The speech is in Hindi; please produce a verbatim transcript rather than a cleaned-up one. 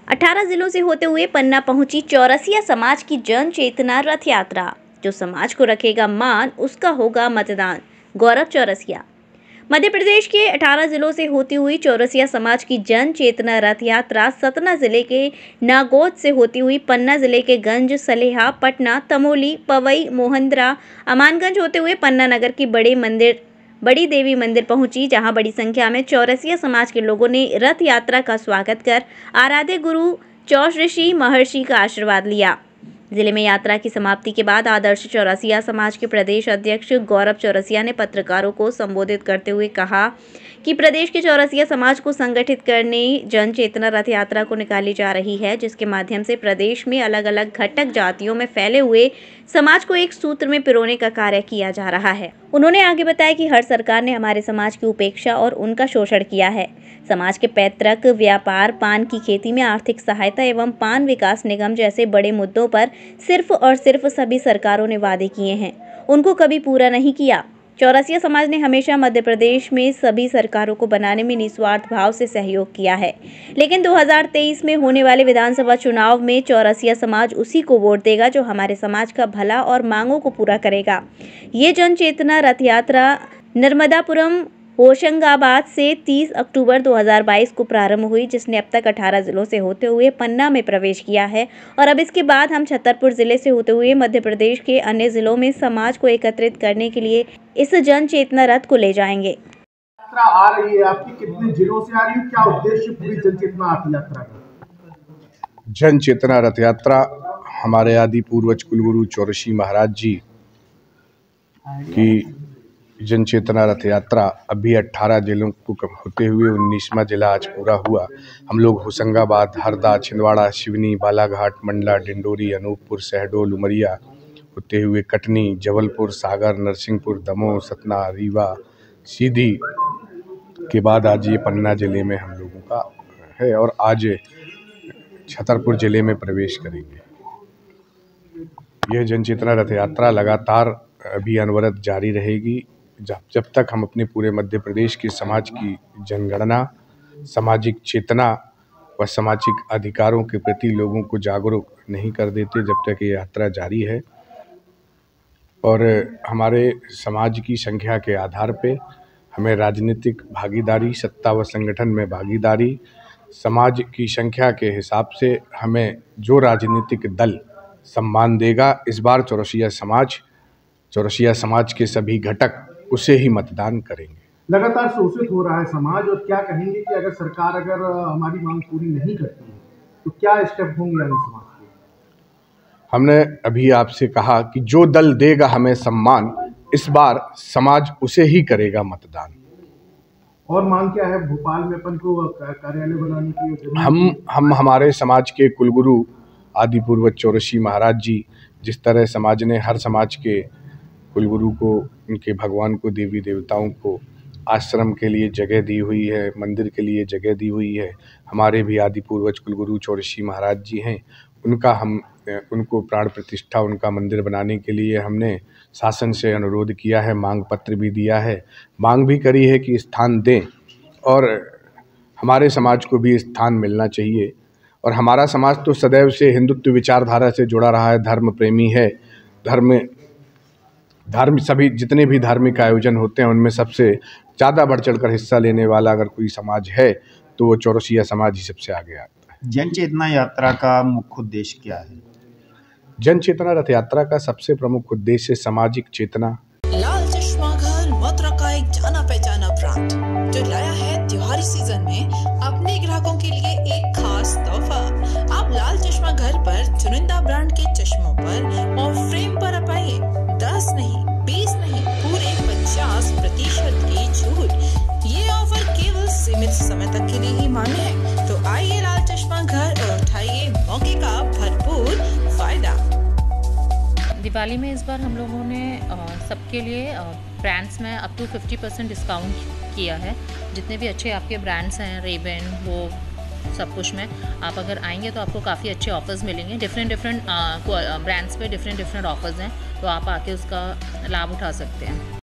अठारह जिलों से होते हुए पन्ना पहुंची चौरसिया समाज की जन चेतना रथ यात्रा। जो समाज को रखेगा मान, उसका होगा मतदान। गौरव चौरसिया। मध्य प्रदेश के अठारह जिलों से होती हुई चौरसिया समाज की जन चेतना रथ यात्रा सतना जिले के नागौद से होती हुई पन्ना जिले के गंज, सलेहा, पटना, तमोली, पवई, मोहंद्रा, अमानगंज होते हुए पन्ना नगर की बड़े मंदिर बड़ी देवी मंदिर पहुंची, जहां बड़ी संख्या में चौरसिया समाज के लोगों ने रथ यात्रा का स्वागत कर आराध्य गुरु चौरऋषि महर्षि का आशीर्वाद लिया। जिले में यात्रा की समाप्ति के बाद आदर्श चौरसिया समाज के प्रदेश अध्यक्ष गौरव चौरसिया ने पत्रकारों को संबोधित करते हुए कहा कि प्रदेश के चौरसिया समाज को संगठित करने जन चेतना रथ यात्रा को निकाली जा रही है, जिसके माध्यम से प्रदेश में अलग अलग घटक जातियों में फैले हुए समाज को एक सूत्र में पिरोने का कार्य किया जा रहा है। उन्होंने आगे बताया कि हर सरकार ने हमारे समाज की उपेक्षा और उनका शोषण किया है। समाज के पैतृक व्यापार, पान की खेती में आर्थिक सहायता एवं पान विकास निगम जैसे बड़े मुद्दों पर सिर्फ और सिर्फ सभी सरकारों ने वादे किए हैं, उनको कभी पूरा नहीं किया। चौरसिया समाज ने हमेशा मध्य प्रदेश में सभी सरकारों को बनाने में निस्वार्थ भाव से सहयोग किया है, लेकिन दो हज़ार तेईस में होने वाले विधानसभा चुनाव में चौरसिया समाज उसी को वोट देगा जो हमारे समाज का भला और मांगों को पूरा करेगा। ये जन चेतना रथ यात्रा नर्मदापुरम होशंगाबाद से तीस अक्टूबर दो हज़ार बाईस को प्रारंभ हुई, जिसने अब तक अठारह जिलों से होते हुए पन्ना में प्रवेश किया है और अब इसके बाद हम छतरपुर जिले से होते हुए मध्य प्रदेश के अन्य जिलों में समाज को एकत्रित करने के लिए इस जन चेतना रथ को ले जाएंगे। यात्रा आ रही है, आपकी कितने जिलों से आ रही है, क्या उद्देश्य पूरी जन चेतना रथ यात्रा का? जन चेतना रथ यात्रा हमारे आदि पूर्वज कुलगुरु चौरषि महाराज जी की जन चेतना रथ यात्रा अभी अट्ठारह जिलों को होते हुए उन्नीसवां जिला आज पूरा हुआ। हम लोग होशंगाबाद, हरदा, छिंदवाड़ा, सिवनी, बालाघाट, मंडला, डिंडोरी, अनूपपुर, शहडोल, उमरिया होते हुए कटनी, जबलपुर, सागर, नरसिंहपुर, दमोह, सतना, रीवा, सीधी के बाद आज ये पन्ना जिले में हम लोगों का है और आज छतरपुर जिले में प्रवेश करेंगे। यह जन चेतना रथ यात्रा लगातार अभी अनवरत जारी रहेगी जब जब तक हम अपने पूरे मध्य प्रदेश के समाज की जनगणना, सामाजिक चेतना व सामाजिक अधिकारों के प्रति लोगों को जागरूक नहीं कर देते, जब तक ये यात्रा जारी है। और हमारे समाज की संख्या के आधार पे हमें राजनीतिक भागीदारी, सत्ता व संगठन में भागीदारी, समाज की संख्या के हिसाब से हमें जो राजनीतिक दल सम्मान देगा, इस बार चौरसिया समाज चौरसिया समाज के सभी घटक उसे ही मतदान करेंगे। लगातार शोषित हो रहा है समाज, और क्या कहेंगे कि अगर सरकार अगर हमारी मांग पूरी नहीं करती है तो क्या स्टेप होंगे आगे समाज के? हमने अभी आपसे कहा कि जो दल देगा हमें सम्मान, इस बार समाज उसे ही करेगा मतदान। और मांग क्या है? भोपाल में अपन को कार्यालय बनाने की हम हम हमारे समाज के कुलगुरु आदि पूर्वज चौरषि महाराज जी, जिस तरह समाज ने हर समाज के कुलगुरु को, उनके भगवान को, देवी देवताओं को आश्रम के लिए जगह दी हुई है, मंदिर के लिए जगह दी हुई है, हमारे भी आदि पूर्वज कुलगुरु चौरषि महाराज जी हैं। उनका हम उनको प्राण प्रतिष्ठा, उनका मंदिर बनाने के लिए हमने शासन से अनुरोध किया है, मांग पत्र भी दिया है, मांग भी करी है कि स्थान दें और हमारे समाज को भी स्थान मिलना चाहिए। और हमारा समाज तो सदैव से हिंदुत्व विचारधारा से जुड़ा रहा है, धर्म प्रेमी है। धर्म धर्म सभी जितने भी धार्मिक आयोजन होते हैं उनमें सबसे ज़्यादा बढ़ चढ़कर हिस्सा लेने वाला अगर कोई समाज है तो वो चौरसिया समाज ही सबसे आगे आता है। जन चेतना यात्रा का मुख्य उद्देश्य क्या है? जन चेतना रथ यात्रा का सबसे प्रमुख उद्देश्य सामाजिक चेतना। लाल चश्मा घर मथुरा का एक जाना पहचाना ब्रांड जो लाया है त्योहारी सीजन में अपने ग्राहकों के लिए एक खास तोहफा। आप लाल चश्मा घर पर चुनिंदा ब्रांड के चश्मों पर और फ्रेम पर पाइए दस नहीं, बीस नहीं, पूरे पचास प्रतिशत की छूट। ये ऑफर केवल सीमित समय तक के लिए ही मान्य है, तो आइए लाल चश्मा घर और उठाइए मौके का भरपूर फायदा। दिवाली में इस बार हम लोगों ने सबके लिए ब्रांड्स में up to fifty percent discount किया है। जितने भी अच्छे आपके ब्रांड्स हैं, रेबन, वो सब कुछ में आप अगर आएंगे तो आपको काफ़ी अच्छे ऑफर्स मिलेंगे। डिफरेंट डिफरेंट ब्रांड्स पे डिफरेंट डिफरेंट ऑफर्स हैं, तो आप आके उसका लाभ उठा सकते हैं।